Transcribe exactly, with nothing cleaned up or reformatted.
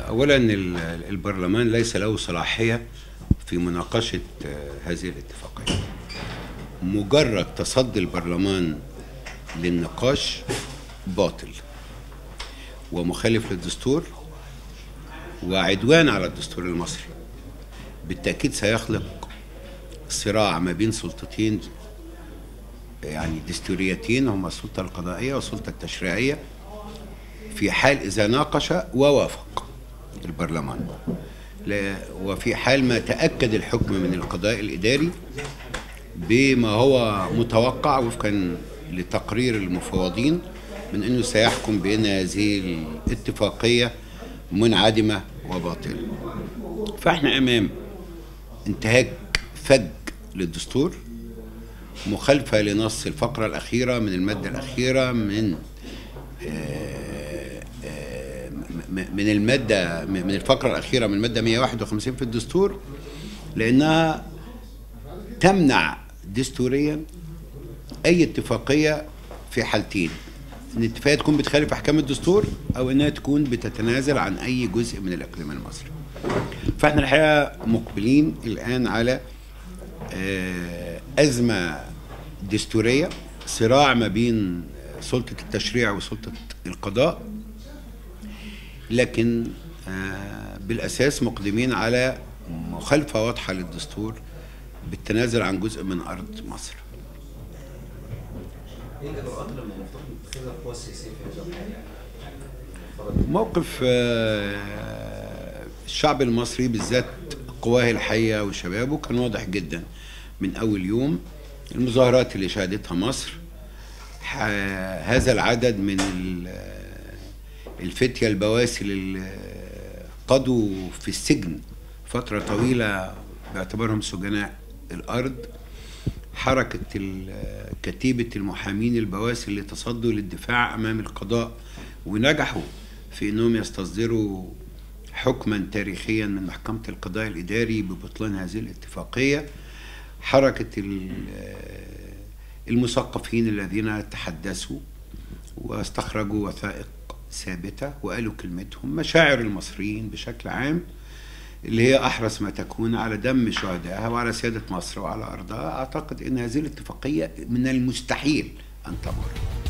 أولا البرلمان ليس له صلاحية في مناقشة هذه الاتفاقية. مجرد تصدي البرلمان للنقاش باطل ومخالف للدستور وعدوان على الدستور المصري. بالتأكيد سيخلق صراع ما بين سلطتين يعني دستوريتين، هما السلطة القضائية والسلطة التشريعية، في حال إذا ناقش ووافق البرلمان، وفي حال ما تأكد الحكم من القضاء الإداري بما هو متوقع وفقا لتقرير المفوضين من أنه سيحكم بأن هذه الاتفاقية منعدمة وباطلة. فإحنا أمام انتهاك فج للدستور، مخالفة لنص الفقرة الأخيرة من المادة الأخيرة من من المادة من الفقرة الأخيرة من المادة مئة وواحد وخمسين في الدستور، لأنها تمنع دستوريا أي اتفاقية في حالتين: إن الاتفاقية تكون بتخالف أحكام الدستور أو إنها تكون بتتنازل عن أي جزء من الإقليم المصري. فإحنا الحقيقة مقبلين الآن على أزمة دستورية، صراع ما بين سلطة التشريع وسلطة القضاء، لكن بالأساس مقدمين على مخالفة واضحة للدستور بالتنازل عن جزء من أرض مصر. ايه الإجراءات اللي المفترض تتخذها القوى السياسية في هذا الحال؟ موقف الشعب المصري بالذات قواه الحية وشبابه كان واضح جدا من أول يوم. المظاهرات اللي شهدتها مصر، هذا العدد من الفتية البواسل اللي قضوا في السجن فترة طويلة باعتبارهم سجناء الأرض، حركة كتيبة المحامين البواسل اللي تصدوا للدفاع أمام القضاء ونجحوا في أنهم يستصدروا حكما تاريخيا من محكمة القضاء الإداري ببطلان هذه الاتفاقية، حركة المثقفين الذين تحدثوا واستخرجوا وثائق ثابتة وقالوا كلمتهم، مشاعر المصريين بشكل عام اللي هي أحرص ما تكون على دم شهدائها وعلى سيادة مصر وعلى أرضها. أعتقد أن هذه الاتفاقية من المستحيل أن تمر.